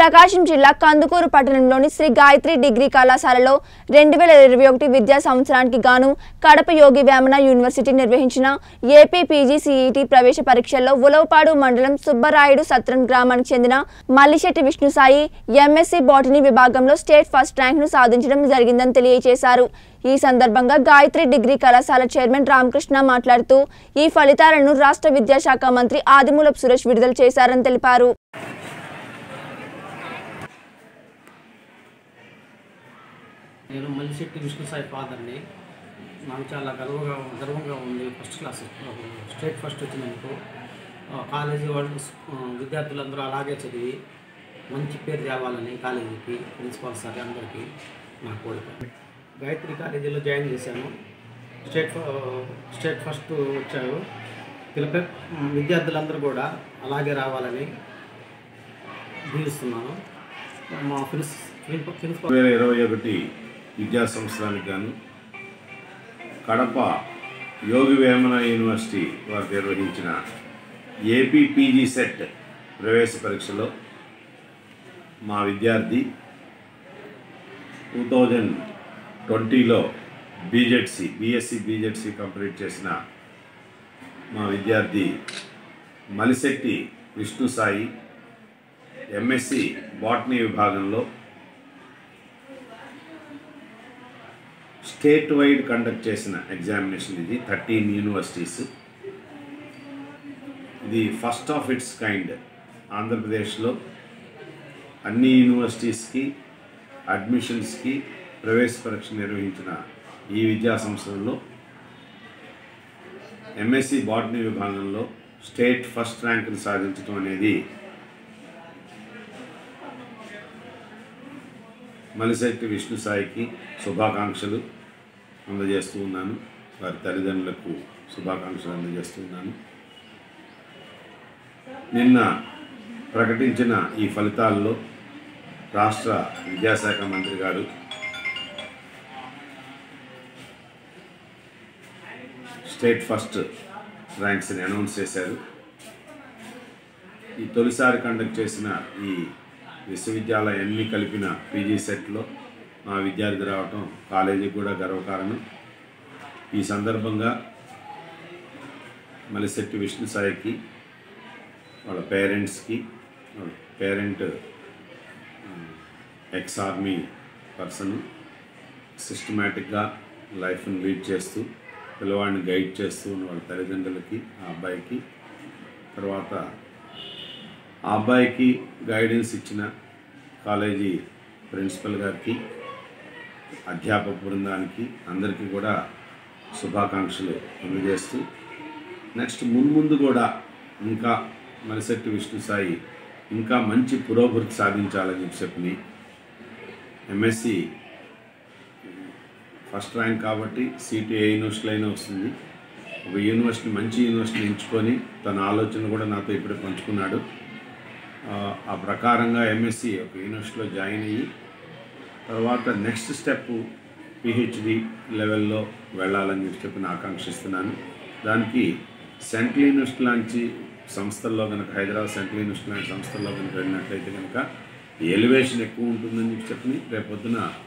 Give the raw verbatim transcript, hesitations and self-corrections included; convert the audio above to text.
ప్రకాశం జిల్లా కందుకూరు పట్టణంలోని శ్రీ గాయత్రి డిగ్రీ కళాశాలలో రెండు వేల ఇరవై ఒకటి విద్యా సంవత్సరానికి గాను కడప యోగి వేమన యూనివర్సిటీ నిర్వహించిన ఏపీ పీజీ సీఈటీ ప్రవేశ పరీక్షల్లో ఉలవపాడు మండలం సుబ్బరాయుడు సత్రం గ్రామానికి చెందిన మల్లిశెట్టి విష్ణుసాయి ఎంఎస్సీ బాటనీ విభాగంలో స్టేట్ ఫస్ట్ ర్యాంక్ను సాధించడం జరిగిందని తెలియజేశారు। ఈ సందర్భంగా గాయత్రి డిగ్రీ కళాశాల చైర్మన్ రామకృష్ణ మాట్లాడుతూ ఈ ఫలితాలను రాష్ట్ర విద్యాశాఖ మంత్రి ఆదిమూలపు సురేష్ విడుదల చేశారని తెలిపారు। నేను మల్లిశెట్టి విష్ణుసాయి ఫాదర్ని। నాకు చాలా గర్వంగా గర్వంగా ఉంది ఫస్ట్ క్లాస్ స్టేట్ ఫస్ట్ వచ్చినందుకు। కాలేజీ వాళ్ళు విద్యార్థులందరూ అలాగే చదివి మంచి పేరు తేవాలని కాలేజీకి ప్రిన్సిపాల్ సార్ అందరికీ నా కోరిక। గాయత్రి కాలేజీలో జాయిన్ చేశాను। స్టేట్ స్టేట్ ఫస్ట్ వచ్చారు। పిలిపే విద్యార్థులందరూ కూడా అలాగే రావాలని దీవిస్తున్నాను। మా ప్రిన్సిపల్ రెండు వేల ఇరవై ఒకటి విద్యా సంవత్సరానికి గాను కడప యోగి వేమన యూనివర్సిటీ వారు నిర్వహించిన ఏపీ పీజీ సెట్ ప్రవేశ పరీక్షలో మా విద్యార్థి టూ థౌజండ్ ట్వంటీలో బీజెడ్సీ బీఎస్సీ బీజెడ్సీ కంప్లీట్ చేసిన మా విద్యార్థి మల్లిశెట్టి విష్ణుసాయి ఎంఎస్సీ బాటనీ విభాగంలో స్టేట్ వైడ్ కండక్ట్ చేసిన ఎగ్జామినేషన్ ఇది థర్టీన్ యూనివర్సిటీస్। ఇది ఫస్ట్ ఆఫ్ ఇట్స్ కైండ్ ఆంధ్రప్రదేశ్లో అన్ని యూనివర్సిటీస్కి అడ్మిషన్స్కి ప్రవేశ పరీక్ష నిర్వహించిన ఈ విద్యా సంవత్సరంలో ఎంఎస్సీ బాటనీ విభాగంలో స్టేట్ ఫస్ట్ ర్యాంక్ని సాధించడం అనేది మల్లిశెట్టి విష్ణుసాయికి శుభాకాంక్షలు అందజేస్తూ ఉన్నాను। వారి తల్లిదండ్రులకు శుభాకాంక్షలు అందజేస్తూ ఉన్నాను। నిన్న ప్రకటించిన ఈ ఫలితాల్లో రాష్ట్ర విద్యాశాఖ మంత్రి గారు స్టేట్ ఫస్ట్ ర్యాంక్స్ని అనౌన్స్ చేశారు। ఈ తొలిసారి కండక్ట్ చేసిన ఈ విశ్వవిద్యాలయాన్ని కలిపిన పీజీ సెట్లో మా విద్యార్థి రావటం కాలేజీకి కూడా గర్వకారణం। ఈ సందర్భంగా మల్లిశెట్టి విష్ణుసాయికి వాళ్ళ పేరెంట్స్కి వాళ్ళ పేరెంట్ ఎక్స్ ఆర్మీ పర్సన్ సిస్టమేటిక్గా లైఫ్ని లీడ్ చేస్తూ పిల్లవాడిని గైడ్ చేస్తూ ఉన్న వాళ్ళ తల్లిదండ్రులకి ఆ అబ్బాయికి, తర్వాత ఆ అబ్బాయికి గైడెన్స్ ఇచ్చిన కాలేజీ ప్రిన్సిపల్ గారికి, అధ్యాపక బృందానికి అందరికీ కూడా శుభాకాంక్షలు అందజేస్తూ నెక్స్ట్ మున్ముందు కూడా ఇంకా మల్లిశెట్టి విష్ణుసాయి ఇంకా మంచి పురోభివృద్ధి సాధించాలని చెప్పి ఎంఎస్సి ఫస్ట్ ర్యాంక్ కాబట్టి సీటు ఏ యూనివర్సిటీలో అయినా వస్తుంది। ఒక యూనివర్సిటీ మంచి యూనివర్సిటీ ఎంచుకొని తన ఆలోచన కూడా నాతో ఇప్పుడే పంచుకున్నాడు। ఆ ప్రకారంగా ఎంఎస్సి ఒక యూనివర్సిటీలో జాయిన్ అయ్యి తర్వాత నెక్స్ట్ స్టెప్ పిహెచ్డి లెవెల్లో వెళ్ళాలని చెప్పి నేను ఆకాంక్షిస్తున్నాను। దానికి సెంట్రల్ యూనివర్సిటీ లాంటి సంస్థల్లో కనుక హైదరాబాద్ సెంట్రల్ యూనివర్సిటీ లాంటి సంస్థల్లో కనుక వెళ్ళినట్లయితే కనుక ఎలివేషన్ ఎక్కువ ఉంటుందని చెప్పి రేపొద్దున